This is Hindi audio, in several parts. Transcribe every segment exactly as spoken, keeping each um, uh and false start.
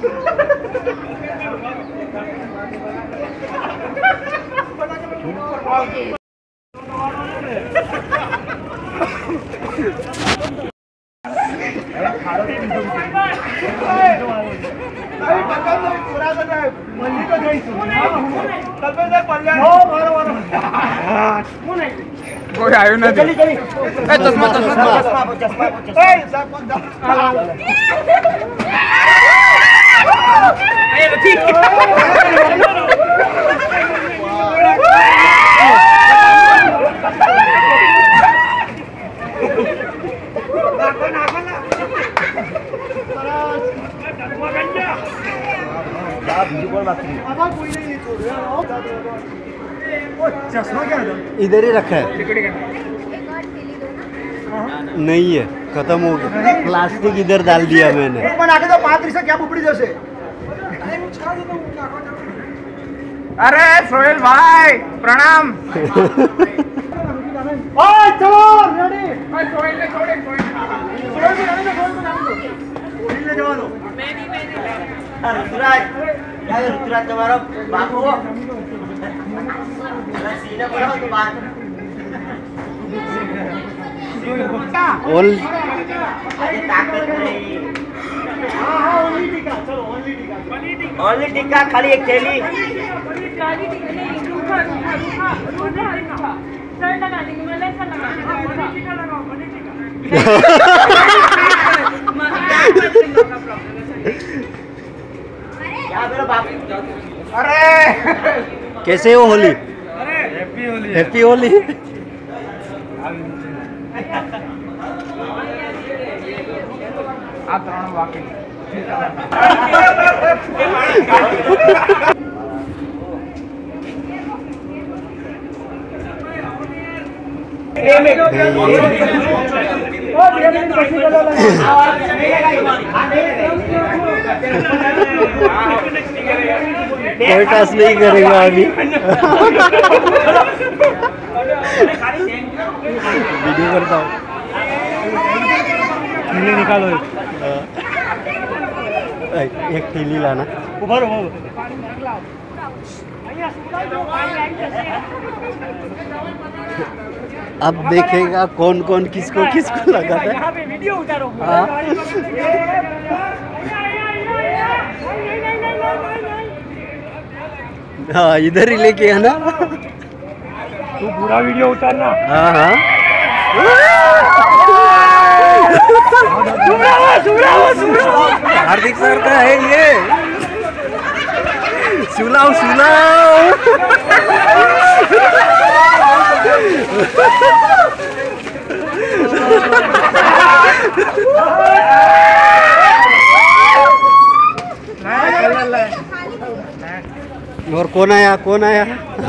कोई आयो ना दे ए चश्मा चश्मा चश्मा चश्मा ए सब ए ठीक चश्मा क्या है? इधर ही रखा है। नहीं है, खत्म हो गया। प्लास्टिक इधर डाल दिया मैंने। एक बना के दो पादरी से क्या बुपड़ी जैसे। अरे सोहेल भाई प्रणाम। ओए चलो रेडी। ओए सोहेल ने छोड़े सोहेल सोहेल को जाने दो, सोहेल को जाने दो। सोहेल ने जवा दो। मैं नहीं मैं नहीं। अरे ऋतुराज, क्या ऋतुराज तुम्हारा बापू हो? सीने पड़ो तो बात। ओल अरे ताकत नहीं। हाँ हाँ ओनली टिक्का, चलो ओनली टिक्का। ओनली टिक्का खाली एक थैली। काली टिक्का नहीं, रूखा रूखा रूखा रूखा रूखा। सर लगा देंगे, मैं लेकर लगा देंगे। पनीर टिक्का लगाओ, पनीर टिक्का। क्या मेरा बापू? अरे कैसे हो होली? अरे हैप्पी होली हैप्पी होली। आ त्रण वाकी कोई टास्क नहीं करेगा अभी। वीडियो करता हूँ। थैली निकालो एक एक थैली लाना। उभर हो। अब देखेगा कौन कौन किसको किसको लगाता है। यहाँ पे वीडियो उतारो। हाँ हाँ इधर ही लेके आना। तू पूरा वीडियो उतारना। हाँ हाँ हार्दिक सर का है ये। सुलाओ सुलाओ। और कौन आया कौन आया?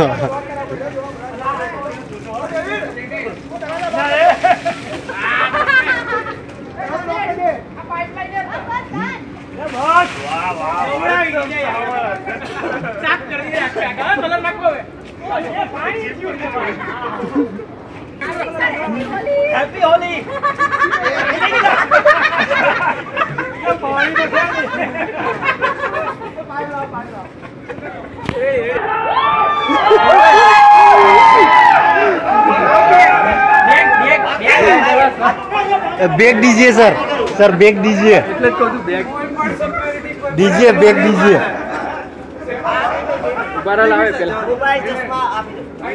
हैप्पी होली। बैग दीजिए सर, सर बैग दीजिए, दीजिए बैग दीजिए। बारह लावे पहले मोबाइल चश्मा आप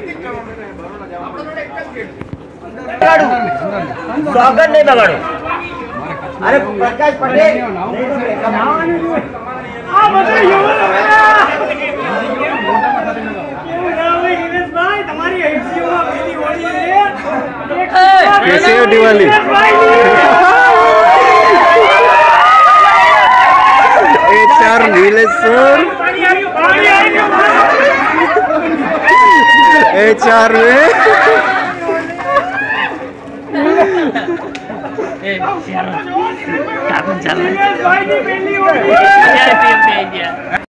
स्वागत नहीं बगाड़ो। अरे प्रकाश पटेल कैसे हो Diwali? H R Nilesh sir H R में चल रहा है।